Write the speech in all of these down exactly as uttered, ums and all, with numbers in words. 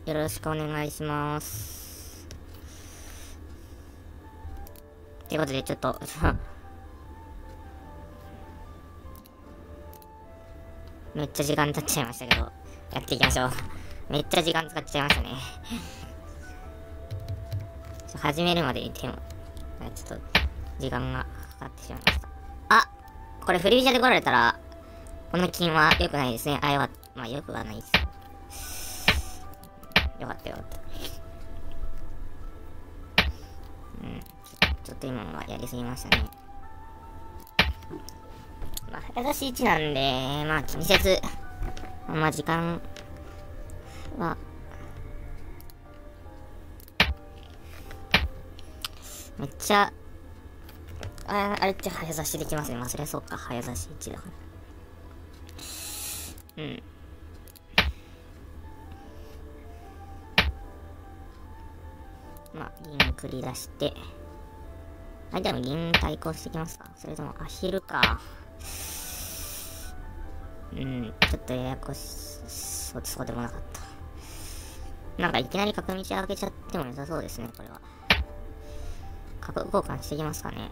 よろしくお願いします。ということで、ちょっと、めっちゃ時間経っちゃいましたけど、やっていきましょう。めっちゃ時間使っちゃいましたね。始めるまでに手も、ちょっと、時間がかかってしまいました。あ、これフリージャで来られたら、この金は良くないですね。あ、よかった。まあ、良くはないです。よかったよかった。うん。ちょっと今のはやりすぎましたね。まあ、早出しいちなんで、まあ気にせず、まあ時間は、めっちゃ、あ, あれって早指しできますね。まあそりゃそうか。早指しいちだから。うん。まあ、銀繰り出して。あ、でも銀対抗してきますか？それともアヒルか。うん、ちょっとややこしそう、そうでもなかった。なんかいきなり角道開けちゃっても良さそうですね、これは。角交換していきますかね。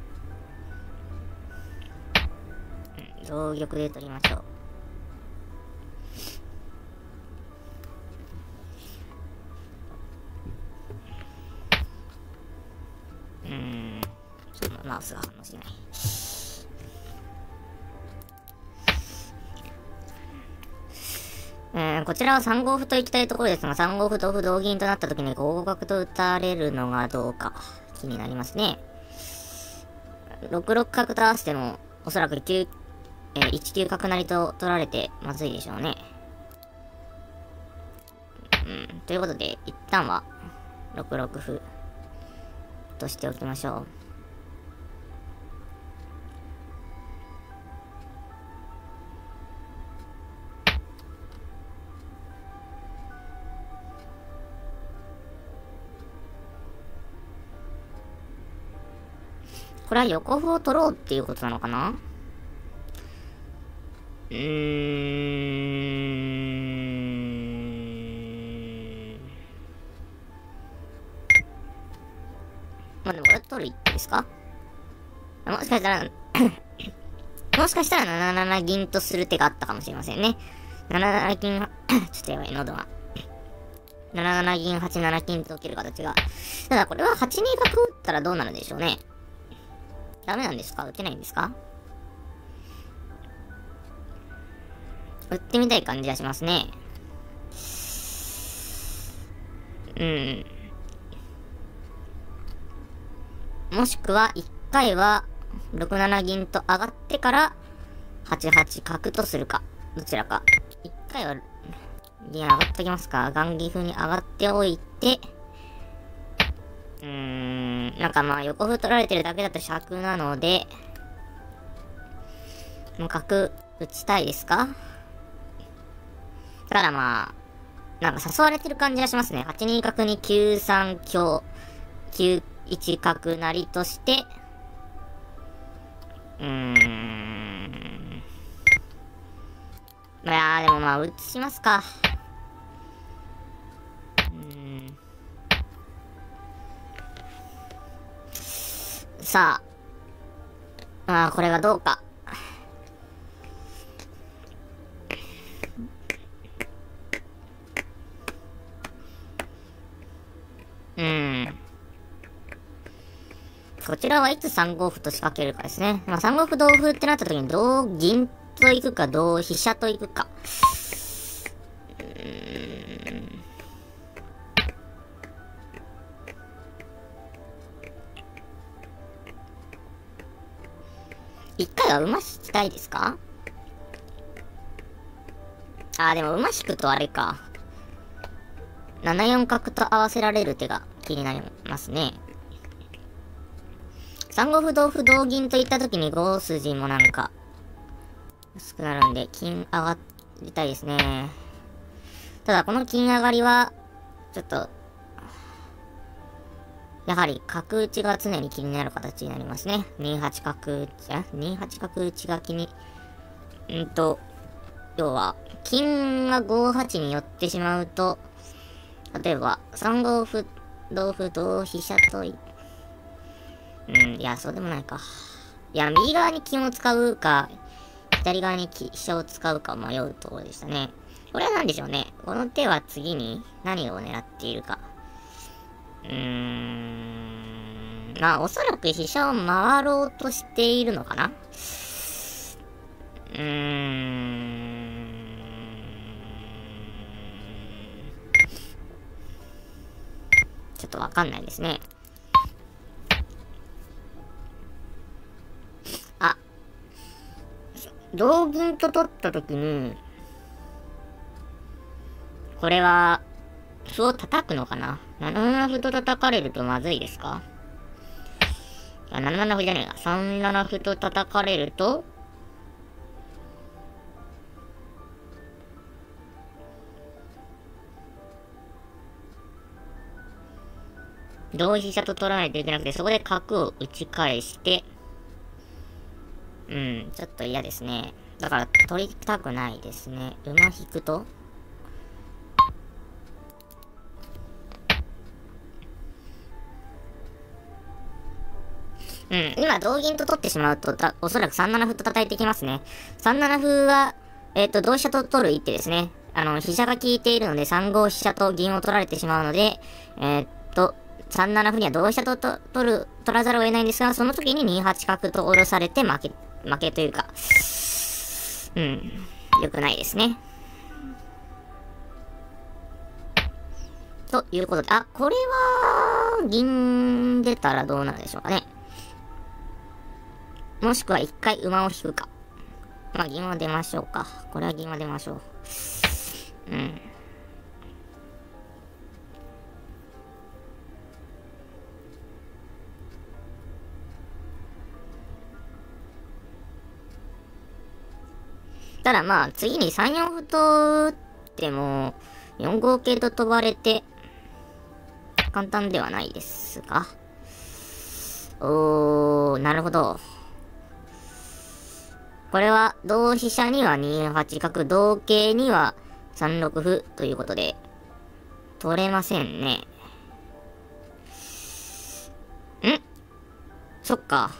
うん、同玉で取りましょう。うーん、ちょっとマウスが反応しない。えー、こちらはさんごう歩と行きたいところですが、さんごう歩同歩同銀となった時にご五角と打たれるのがどうか気になりますね。ろく六角と合わせても、おそらくきゅう、えー、いち九角成と取られてまずいでしょうね。うん、ということで、一旦はろく六歩としておきましょう。これは横歩を取ろうっていうことなのかな？うーん。まあ、でもこれ取る一手ですか？もしかしたら、もしかしたらなななな銀とする手があったかもしれませんね。なななな金は、ちょっとやばい、喉が。なななな銀、はちなな金と受ける形が。ただこれははち二角打ったらどうなるんでしょうね。ダメなんですか？打てないんですか？打ってみたい感じがしますね。うん。もしくは、一回は、ろく七銀と上がってから、はち八角とするか。どちらか。一回は、銀上がっておきますか。雁木風に上がっておいて、うーん、なんかまあ横歩取られてるだけだと尺なので、もう角打ちたいですか？ただまあ、なんか誘われてる感じがしますね。はち二角にきゅう三香、きゅう一角成として、うーん。いやーでもまあ打ちますか。うーん。さあ。ああ、これがどうか。うーん。こちらはいつさんごう歩と仕掛けるかですね。まあ、さんごう歩同歩ってなった時に同銀と行くか、同飛車と行くか。うーん。一回は馬引きたいですか？あー、でも馬引くとあれか。なな四角と合わせられる手が気になりますね。さんごう歩同歩同銀といった時にご筋もなんか、薄くなるんで、金上がりたいですね。ただこの金上がりは、ちょっと、やはり角打ちが常に気になる形になりますね。に八角打ち、あ ?に八角打ちが気に、んと、要は、金がご八に寄ってしまうと、 例えば、さんご歩、同歩、同飛車とい、うん、いや、そうでもないか。いや、右側に金を使うか、左側に飛車を使うか迷うところでしたね。これは何でしょうね。この手は次に何を狙っているか。うーん。まあ、おそらく飛車を回ろうとしているのかな。うーん。ちょっとわかんないですね。あ。同銀と取ったときに、これは、歩を叩くのかな ?なな 七歩と叩かれるとまずいですか？あ、なな七歩じゃねえか。さん七歩と叩かれると、同飛車と取らないといけなくて、そこで角を打ち返して、うん、ちょっと嫌ですね。だから取りたくないですね。馬引くと、うん、今同銀と取ってしまうと、おそらくさん七歩と叩いてきますね。さん七歩は、えっ、ー、と、同飛車と取る一手ですね。あの、飛車が効いているので、さん号飛車と銀を取られてしまうので、えっ、ー、と、さん七歩には同飛車とと取る、取らざるを得ないんですが、その時にに八角と下ろされて負け、負けというか、うん、良くないですね。ということで、あ、これは、銀出たらどうなるでしょうかね。もしくは一回馬を引くか。まあ、銀は出ましょうか。これは銀は出ましょう。うん。ただまあ、次にさん四歩と打っても、よん号桂と飛ばれて、簡単ではないですが。おー、なるほど。これは、同飛車にはに八角、同桂にはさん六歩ということで、取れませんね。ん？そっか。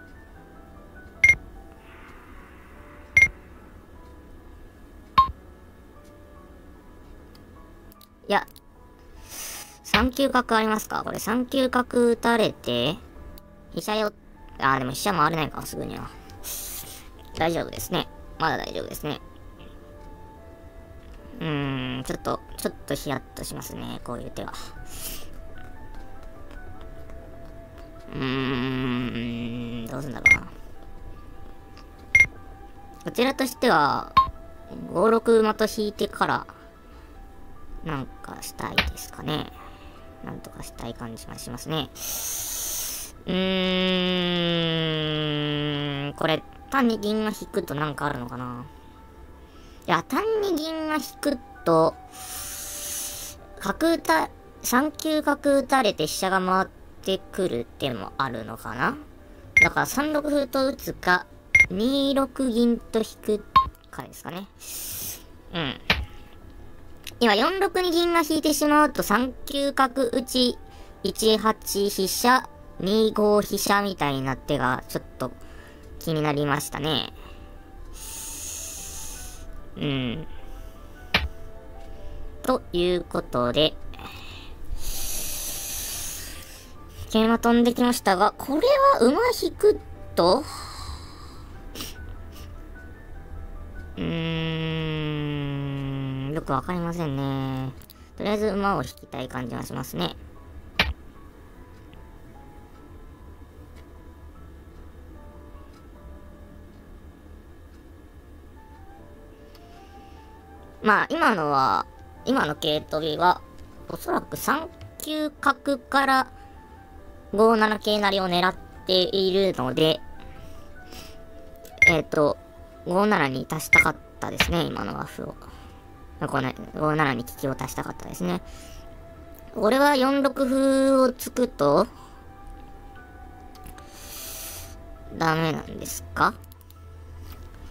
いや、さん九角ありますか？これさん九角打たれて、飛車よ、あーでも飛車回れないか、すぐには。大丈夫ですね。まだ大丈夫ですね。うーん、ちょっと、ちょっとヒヤッとしますね、こういう手は。うーん、どうすんだろうな。こちらとしては、ご六馬と引いてから、なんかしたいですかね。なんとかしたい感じがしますね。うーん、これ、単に銀が引くとなんかあるのかな。いや、単に銀が引くと、角打た、さん九角打たれて飛車が回ってくる手もあるのかな。だからさん六歩と打つか、に六銀と引くかですかね。うん。今よん六に銀が引いてしまうとさん九角打ち、いち八飛車、に五飛車みたいな手がちょっと気になりましたね。うん。ということで、桂馬飛んできましたが、これは馬引くと、うーん、よくわかりませんね。とりあえず馬を引きたい感じがしますね。まあ、今のは、今の桂飛びは、おそらくさん九角からご七桂成を狙っているので、えっと、ご七に足したかったですね、今のは歩を。ご七に利きを足したかったですね。これはよん六歩をつくと、ダメなんですか？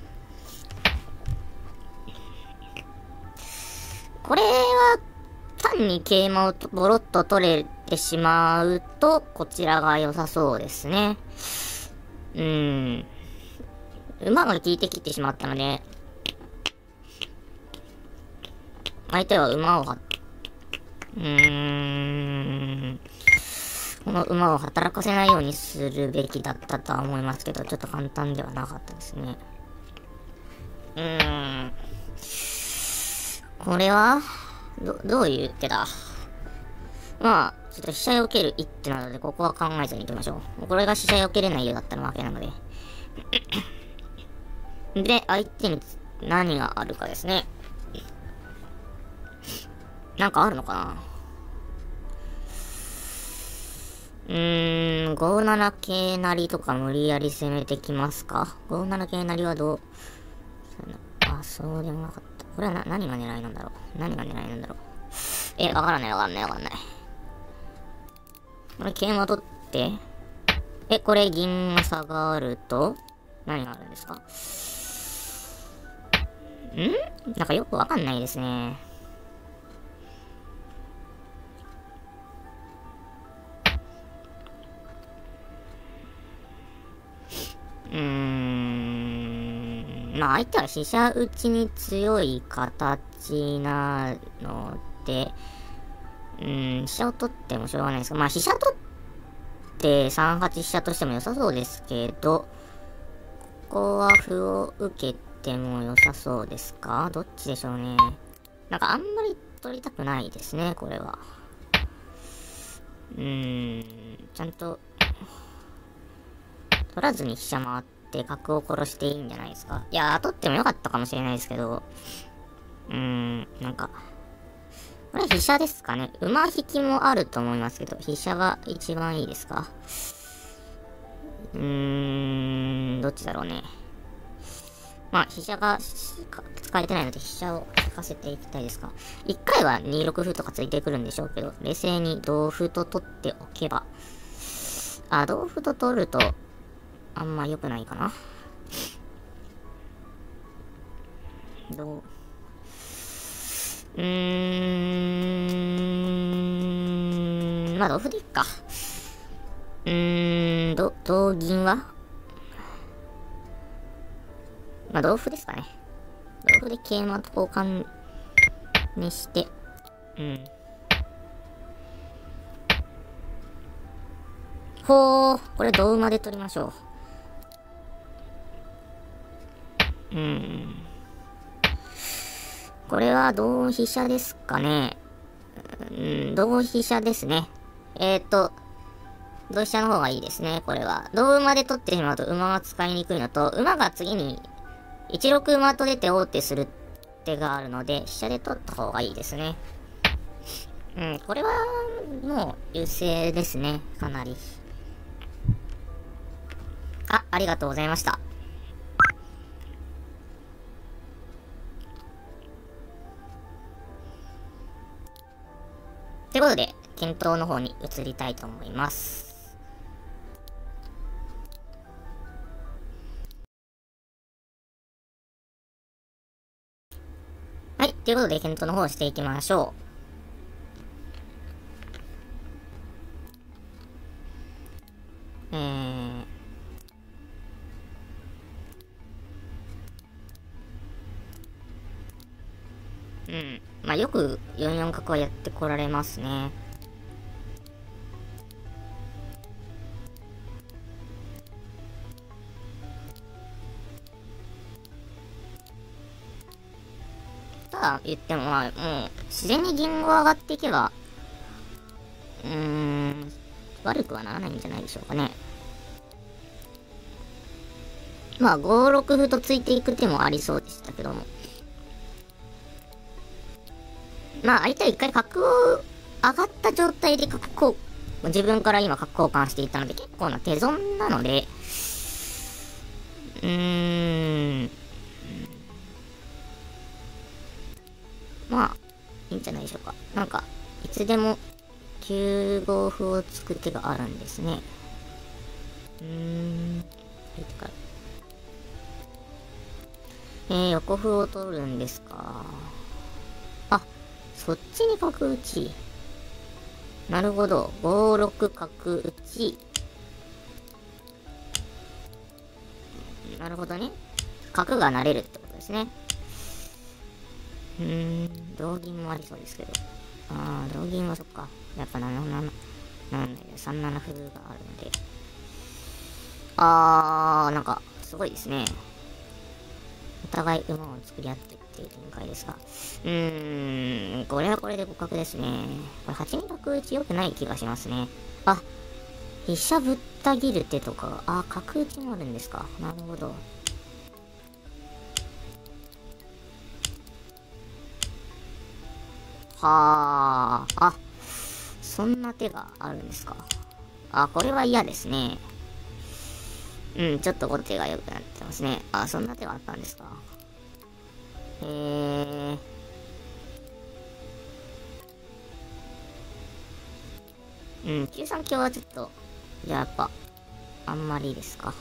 これは、単単に桂馬をボロッと取れてしまうと、こちらが良さそうですね。うーん。馬が効いてきてしまったので、相手は馬をは、うーん。この馬を働かせないようにするべきだったとは思いますけど、ちょっと簡単ではなかったですね。うーん。これは、ど、どういう手だ。まあ、ちょっと飛車避ける一手なので、ここは考えずに行きましょう。これが飛車避けれないようだったわけなので。で、相手に何があるかですね。なんかあるのかな。うーん、ごなな桂成とか無理やり攻めてきますか。ごなな桂成はどう、あ、そうでもなかった。これはな、何が狙いなんだろう。何が狙いなんだろう。え、わからないわかんないわかんない。これ桂馬取って、え、これ銀が下がると、何があるんですか。んなんかよくわかんないですね。うーん。まあ相手は飛車打ちに強い形なので、うーん、飛車を取ってもしょうがないですが、まあ飛車取ってさんはち飛車としても良さそうですけど、ここは歩を受けても良さそうですか。どっちでしょうね。なんかあんまり取りたくないですね、これは。うーん、ちゃんと、取らずに飛車回って角を殺していいんじゃないですか。いやー、取ってもよかったかもしれないですけど、うーん、なんか、これ飛車ですかね。馬引きもあると思いますけど、飛車が一番いいですか。うーん、どっちだろうね。まあ、飛車が使えてないので、飛車を引かせていきたいですか。一回はにろく歩とかついてくるんでしょうけど、冷静に同歩と取っておけば。あ、同歩と取ると、あんま良くないかな。どううーん、まあ、同歩でいっか。うーん、ど、同銀はまあ、同歩ですかね。同歩で桂馬と交換にして、うん。ほー、これ同馬で取りましょう。うん。これは同飛車ですかね。うん、同飛車ですね。えーと、同飛車の方がいいですね、これは。同馬で取ってしまうと馬が使いにくいのと、馬が次にいちろく馬と出て王手する手があるので、飛車で取った方がいいですね。うん、これはもう優勢ですね、かなり。あ、ありがとうございました。ということで、検討の方に移りたいと思います。はい、ということで検討の方をしていきましょう。えー、うん。まあよくよんよん角はやってこられますね。ただ言ってもまあもう自然に銀を上がっていけば、うーん、悪くはならないんじゃないでしょうかね。まあごろく歩とついていく手もありそうでしたけども。まあ相手は一回角を上がった状態で角交自分から今角交換していったので結構な手損なので、うーん、まあいいんじゃないでしょうか。なんかいつでもきゅうご歩を突く手があるんですね。うーん、相手からえー、横歩を取るんですか。あ、 そっちに角打ち。なるほど。ご、ろく角打ち。なるほどね。角が慣れるってことですね。うーん、同銀もありそうですけど。ああ、同銀はそっか。やっぱなななな、なんだよ、さんなな歩があるので。あー、なんか、すごいですね。お互い馬を作り合ってっていう展開ですが。うーん、これはこれで互角ですね。これはちに角打ち良くない気がしますね。あ、飛車ぶった切る手とか、あ、角打ちもあるんですか。なるほど。はあ、あ、そんな手があるんですか。あ、これは嫌ですね。うん、ちょっと後手が良くなってますね。あ、そんな手があったんですか。へえ。うん、きゅうさん強はちょっと、じゃあやっぱ、あんまりですか。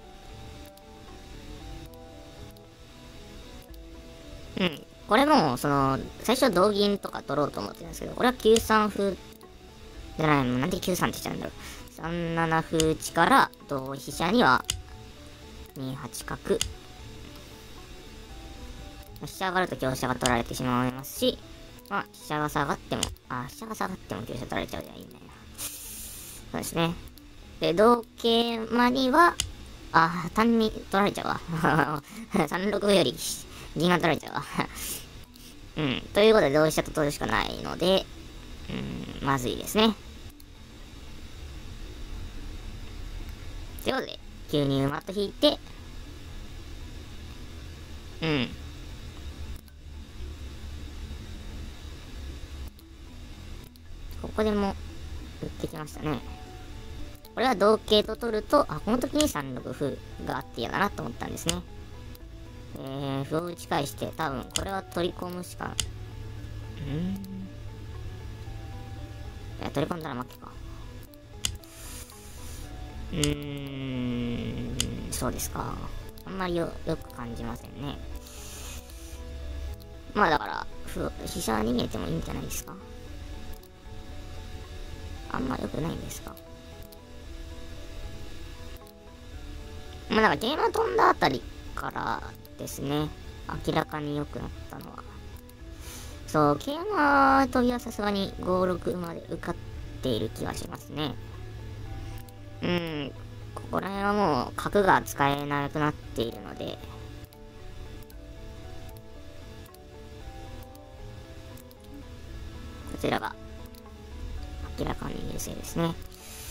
うん。これも、その、最初同銀とか取ろうと思ってたんですけど、これはきゅうさん歩、じゃない、もうなんできゅうさんって言っちゃうんだろう。さんなな歩打ちから、同飛車には、にはち角。飛車上がると香車が取られてしまいますし、まあ、飛車が下がっても、あ、飛車が下がっても香車取られちゃうじゃいいんだよな。そうですね。で、同桂馬には、あ、単に取られちゃうわ。さんろくより銀が取られちゃうわ。うん。ということで、同飛車と取るしかないので、うん、まずいですね。ということで、急に馬と引いて、うん。ここでも、打ってきましたね。これは同桂と取ると、あ、この時にさんろく歩があって嫌だなと思ったんですね。えー、歩を打ち返して、多分これは取り込むしか、うーん。いや、取り込んだら負けか。うーん、そうですか。あんまりよ、よく感じませんね。まあだから、歩、飛車逃げてもいいんじゃないですか。あんま良くないんですか。まあだから桂馬飛んだあたりからですね、明らかに良くなったのは。そう、桂馬飛びはさすがにご、ろくまで受かっている気がしますね。うん、ここら辺はもう角が使えなくなっているので、こちらが明らかに優勢ですね。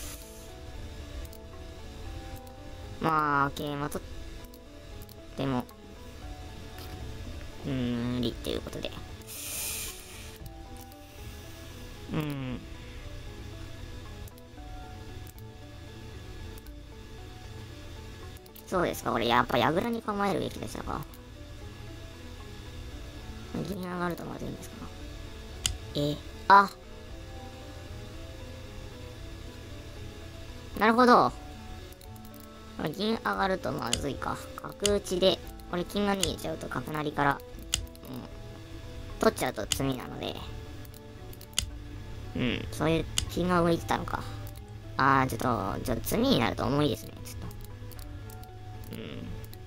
まあ、桂馬取っても、うーん、無理っていうことで。うん。そうですか、俺やっぱ矢倉に構えるべきでしたか。銀上がるとまずいんですか。えー、あ、なるほど。銀上がるとまずいか。角打ちで、これ金が逃げちゃうと角成りから、うん、取っちゃうと詰みなので、うん、そういう金が動いてたのか。あー、ちょっと、ちょっと詰みになると重いですね、ちょっと。うん。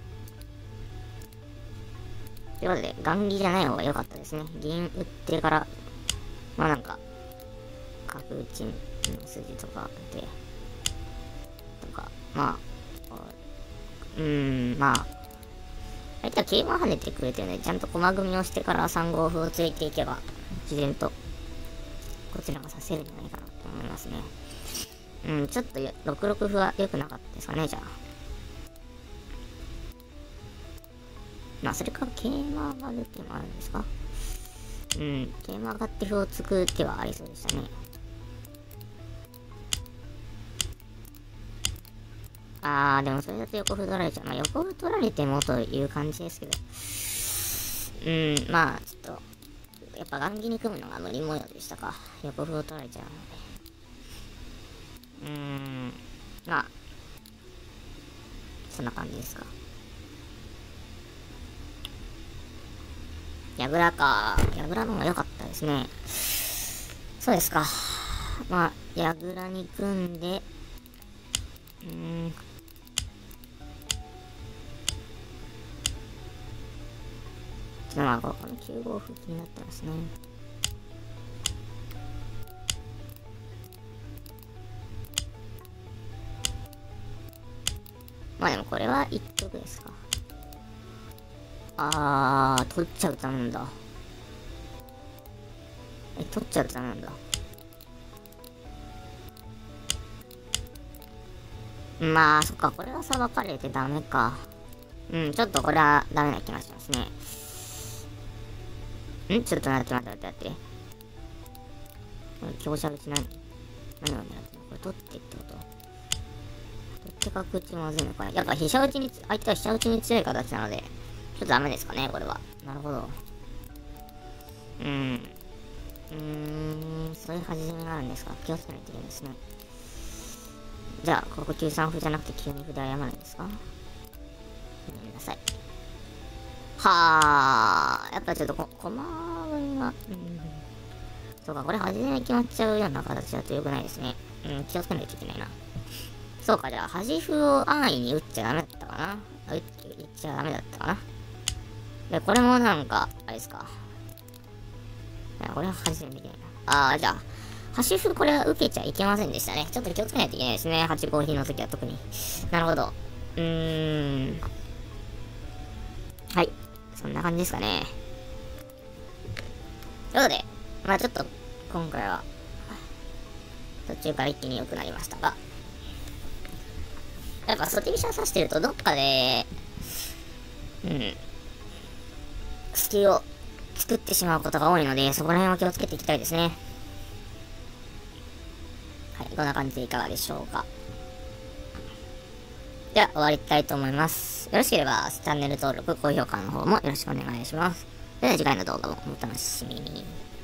ということで、雁木じゃない方が良かったですね。銀打ってから、まあなんか、角打ちの筋とかで、とか、まあ、うーん、まあ、相手は桂馬跳ねてくれてるので、ちゃんと駒組みをしてからさんご歩をついていけば、自然と、こちらが指せるんじゃないかなと思いますね。うん、ちょっとろくろく歩は良くなかったですかね、じゃあ。まあ、それから桂馬上がる手もあるんですか。うん、桂馬上がって歩を突く手はありそうでしたね。あー、でもそれだと横歩取られちゃう。まあ、横歩取られてもという感じですけど。うん、まあ、ちょっと、やっぱ雁木に組むのが無理模様でしたか。横歩を取られちゃうので。うーん、まあ、そんな感じですか。矢倉か。矢倉の方が良かったですますね。そうですか。まあ、矢倉に組んで、うーん。まあ、このきゅうご歩気になってますね。まあでもこれは一得ですか。あー、取っちゃうとダメなんだ。え、取っちゃうとダメなんだ。まあ、そっか、これは裁かれてダメか。うん、ちょっとこれはダメな気がしますね。んちょっと待って待って待って待って。これ強者打ち何何を狙ってんのこれ取ってってこと取って角打ちまずいのかな。やっぱ飛車打ちに、相手は飛車打ちに強い形なので、ちょっとダメですかね、これは。なるほど。うーん。うーん、そういう始めがあるんですか。気をつけないといけないですね。じゃあ、ここきゅうさん歩じゃなくてきゅうに歩で謝るんですか。ごめんなさい。はあ、やっぱちょっとこ、駒分が、うん。そうか、これ初めに決まっちゃうような形だと良くないですね。うん、気をつけないといけないな。そうか、じゃあ、端歩を安易に打っちゃダメだったかな。打っちゃダメだったかな。で、これもなんか、あれですか。いや、これは初めてできないな。あー、じゃあ、端歩これは受けちゃいけませんでしたね。ちょっと気をつけないといけないですね。はちごうひの時は特に。なるほど。うーん。はい。そんな感じですかね。ということで、まあちょっと、今回は、途中から一気に良くなりましたが、やっぱソテ飛車指してるとどっかで、うん、隙を作ってしまうことが多いので、そこら辺は気をつけていきたいですね。はい、こんな感じでいかがでしょうか。では、終わりたいと思います。よろしければ、チャンネル登録、高評価の方もよろしくお願いします。それでは次回の動画もお楽しみに。